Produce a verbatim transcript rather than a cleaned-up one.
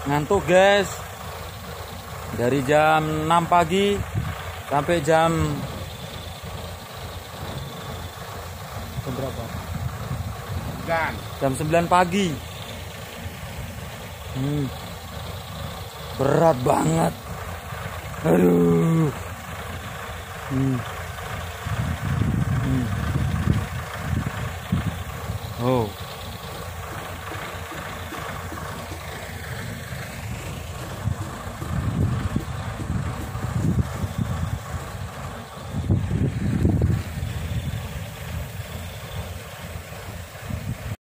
Ngantuk guys. Dari jam enam pagi sampai jam berapa? Jam sembilan pagi. Hmm. Berat banget. Aduh. Hmm. Hmm. Oh.